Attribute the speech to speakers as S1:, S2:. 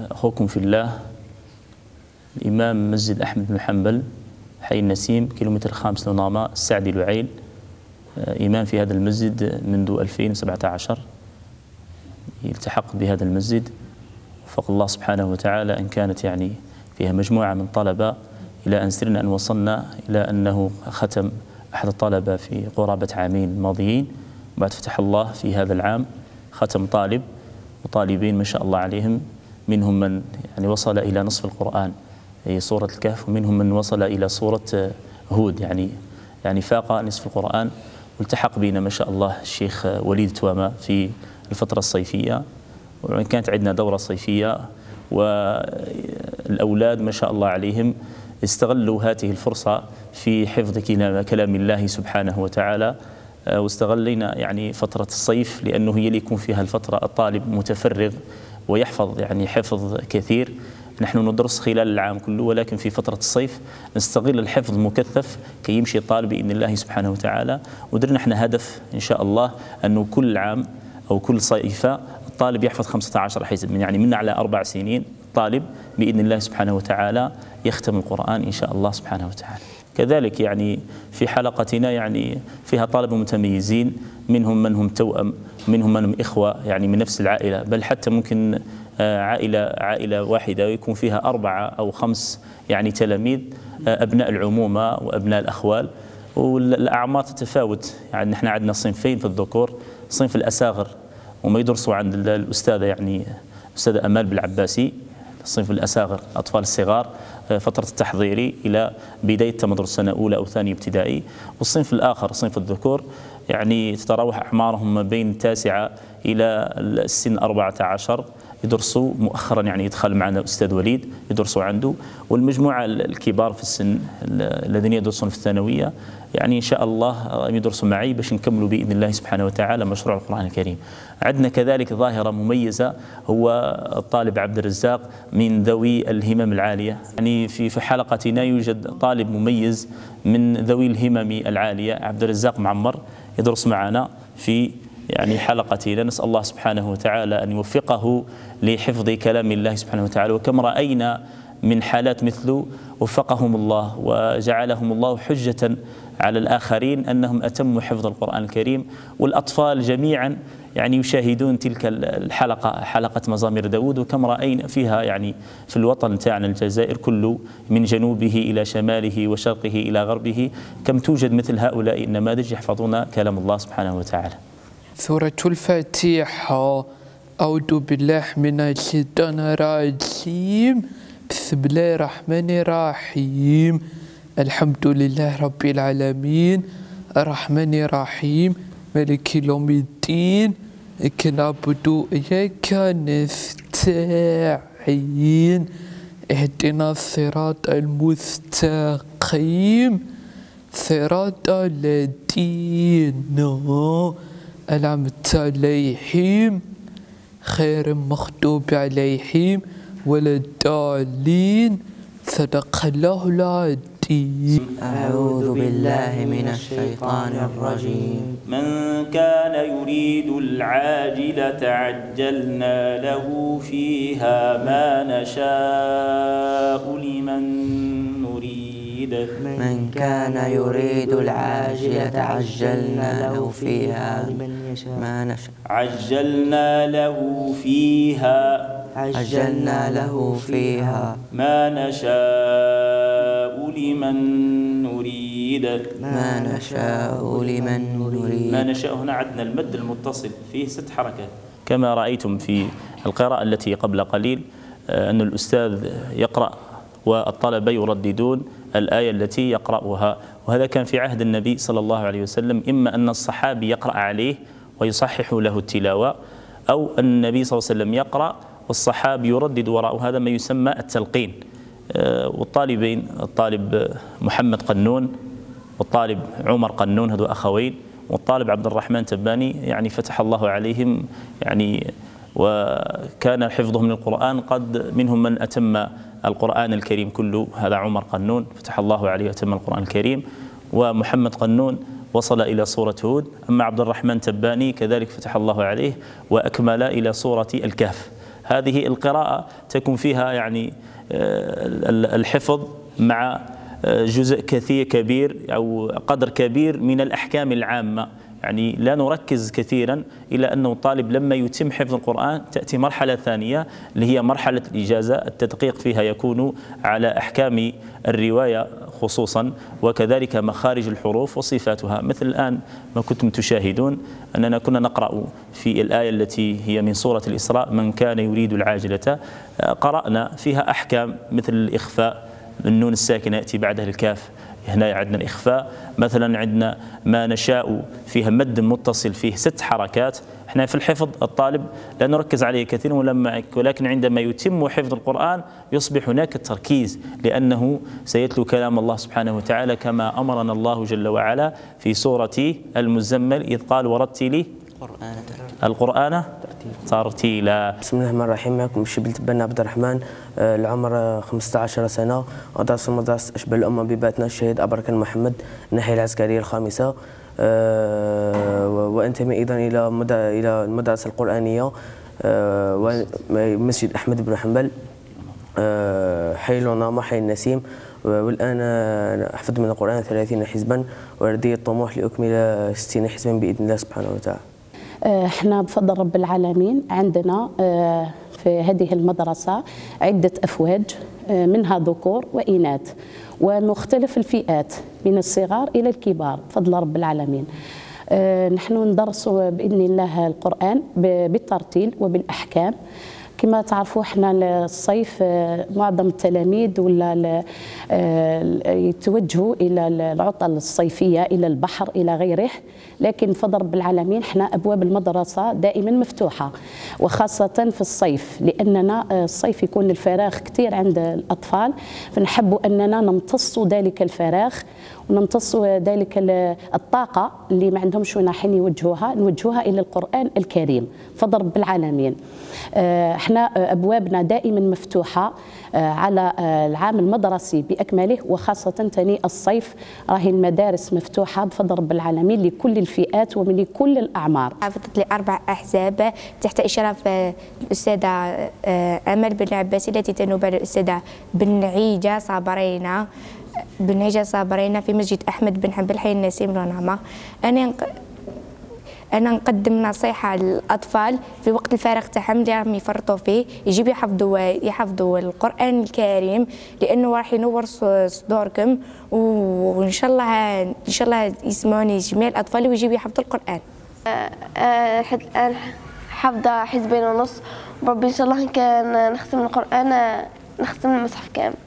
S1: أخوكم في الله الإمام مسجد أحمد بن حنبل، حي النسيم، كيلومتر 5 لناما، السعدي العيل، إمام في هذا المسجد منذ 2017. التحقت بهذا المسجد وفق الله سبحانه وتعالى أن كانت يعني فيها مجموعة من طلبة، إلى أن سرنا أن وصلنا إلى أنه ختم أحد الطلبة في قرابة عامين الماضيين. بعد فتح الله في هذا العام ختم طالب وطالبين ما شاء الله عليهم، منهم من يعني وصل إلى نصف القرآن أي سورة الكهف، ومنهم من وصل إلى سورة هود، يعني فاق نصف القرآن. والتحق بنا ما شاء الله الشيخ وليد توامة في الفترة الصيفية، وكانت عندنا دورة صيفية، والأولاد ما شاء الله عليهم استغلوا هذه الفرصة في حفظ كلام الله سبحانه وتعالى. واستغلينا يعني فترة الصيف لأنه هي اللي يكون فيها الفترة الطالب متفرغ ويحفظ يعني حفظ كثير. نحن ندرس خلال العام كله، ولكن في فترة الصيف نستغل الحفظ المكثف كي يمشي الطالب بإذن الله سبحانه وتعالى. ودرنا احنا هدف إن شاء الله أنه كل عام أو كل صيفة الطالب يحفظ 15 حزب، يعني من على 4 سنين الطالب بإذن الله سبحانه وتعالى يختم القرآن إن شاء الله سبحانه وتعالى. كذلك يعني في حلقتنا يعني فيها طلبة متميزين، منهم من هم توأم، منهم من هم إخوة يعني من نفس العائلة، بل حتى ممكن عائلة واحدة ويكون فيها 4 أو 5 يعني تلاميذ، أبناء العمومة وأبناء الأخوال، والأعمار تتفاوت. يعني نحن عندنا صنفين في الذكور، صنف الأساغر وما يدرسوا عند الأستاذة يعني الأستاذة أمال بالعباسي، الصنف الأساغر الأطفال الصغار فترة التحضيري إلى بداية مدرسة سنة أولى أو ثانية ابتدائي. والصنف الآخر صنف الذكور يعني تتراوح أعمارهم ما بين 9 إلى السن 14، يدرسوا مؤخرا يعني يدخل معنا الأستاذ وليد يدرسوا عنده. والمجموعة الكبار في السن الذين يدرسون في الثانوية يعني إن شاء الله يدرسوا معي باش نكملوا بإذن الله سبحانه وتعالى مشروع القرآن الكريم. عندنا كذلك ظاهرة مميزة، هو الطالب عبد الرزاق من ذوي الهمم العالية. يعني في حلقتنا يوجد طالب مميز من ذوي الهمم العالية، عبد الرزاق معمر، يدرس معنا في يعني حلقتنا. نسأل الله سبحانه وتعالى أن يوفقه لحفظ كلام الله سبحانه وتعالى. وكم رأينا من حالات مثله وفقهم الله وجعلهم الله حجة على الآخرين أنهم أتموا حفظ القرآن الكريم. والأطفال جميعا يعني يشاهدون تلك الحلقة، حلقة مزامير داود، وكم رأينا فيها يعني في الوطن تاعنا الجزائر كله من جنوبه إلى شماله وشرقه إلى غربه، كم توجد مثل هؤلاء النماذج يحفظون كلام الله سبحانه وتعالى.
S2: سورة الفاتحة. أعوذ بالله من الشيطان الرجيم، بسم الله الرحمن الرحيم، الحمد لله رب العالمين، الرحمن الرحيم، مالك يوم الدين، إياك نعبد وإياك نستعين، اهدنا الصراط المستقيم، صراط الذين أنعمت عليهم غير المغضوب عليهم ولا الضالين. صدق الله العظيم.
S3: أعوذ بالله من الشيطان الرجيم.
S4: من كان يريد العاجلة عجلنا له فيها ما نشاء لمن نريد.
S3: من كان يريد العاجلة عجلنا له فيها ما نشاء.
S4: عجلنا له فيها ما نشاء لمن نريد.
S3: ما
S1: نشاء هنا عندنا المد المتصل فيه 6 حركات، كما رأيتم في القراءة التي قبل قليل أن الأستاذ يقرأ والطلبة يرددون الآية التي يقرأها. وهذا كان في عهد النبي صلى الله عليه وسلم، إما أن الصحابي يقرأ عليه ويصحح له التلاوة، أو أن النبي صلى الله عليه وسلم يقرأ والصحابي يردد وراءه، هذا ما يسمى التلقين. والطالبين الطالب محمد قنون والطالب عمر قنون، هذو أخوين، والطالب عبد الرحمن تباني، يعني فتح الله عليهم يعني، وكان حفظهم للقرآن قد منهم من أتم القرآن الكريم كله، هذا عمر قنون فتح الله عليه أتم القرآن الكريم، ومحمد قنون وصل إلى سورة هود. أما عبد الرحمن تباني كذلك فتح الله عليه وأكمل إلى سورة الكهف. هذه القراءة تكون فيها يعني الحفظ مع جزء كبير أو قدر كبير من الأحكام العامة. يعني لا نركز كثيرا إلى أنه الطالب لما يتم حفظ القرآن تأتي مرحلة ثانية اللي هي مرحلة الإجازة، التدقيق فيها يكون على أحكام الرواية خصوصا، وكذلك مخارج الحروف وصفاتها. مثل الآن ما كنتم تشاهدون أننا كنا نقرأ في الآية التي هي من سورة الإسراء: من كان يريد العاجلة، قرأنا فيها أحكام مثل الإخفاء، النون الساكنة يأتي بعدها الكاف، هنا عندنا الإخفاء. مثلا عندنا ما نشاء فيها مد متصل فيه 6 حركات. احنا في الحفظ الطالب لا نركز عليه كثيرا ولكن عندما يتم حفظ القرآن يصبح هناك التركيز، لأنه سيتلو كلام الله سبحانه وتعالى كما أمرنا الله جل وعلا في سورة المزمل إذ قال ورتلي القرآن ترتيلا.
S3: بسم الله الرحمن الرحيم. معكم الشبل تبنى عبد الرحمن، العمر 15 سنة، أدرس مدرسة أشبال الأمة بباتنا الشهيد أبركان محمد الناحية العسكرية الخامسة، وأنتمي أيضا إلى المدرسة القرآنية ومسجد أحمد بن حنبل حي الونامة حي النسيم. والآن أحفظ من القرآن 30 حزبا، ولدي الطموح لأكمل 60 حزبا بإذن الله سبحانه وتعالى.
S5: احنا بفضل رب العالمين عندنا في هذه المدرسة عدة أفواج، منها ذكور وإناث ومختلف الفئات من الصغار إلى الكبار بفضل رب العالمين. نحن ندرس بإذن الله القرآن بالترتيل وبالأحكام. كما تعرفوا احنا الصيف معظم التلاميذ ولا يتوجهوا الى العطل الصيفيه، الى البحر الى غيره، لكن بفضل رب العالمين احنا ابواب المدرسه دائما مفتوحه، وخاصه في الصيف، لاننا الصيف يكون الفراغ كثير عند الاطفال، فنحب اننا نمتص ذلك الفراغ ونمتص ذلك الطاقه اللي ما عندهمش وين رايحين نوجهوها الى القران الكريم بفضل رب العالمين. احنا ابوابنا دائما مفتوحه على العام المدرسي باكمله، وخاصه ثاني الصيف راهي المدارس مفتوحه بفضل رب العالمين لكل الفئات ومن كل الاعمار.
S6: حافظت لي 4 أحزاب تحت اشراف الاستاذه امل بن عباسي التي تنوب على الاستاذه بنعيجه صابرين في مسجد احمد بن حنبل حي النسيم ونعمه. أنا نقدم نصيحة للأطفال في وقت الفراغ تاعهم اللي راهم يفرطوا فيه، يجب يحفظوا القرآن الكريم، لأنه راح ينور صدوركم، وإن شاء الله يسمعوني جميع الأطفال ويجيب يحفظوا القرآن.
S7: حافظة 2 حزب وربع، وربي إن شاء الله كان نختم القرآن، نختم المصحف كامل.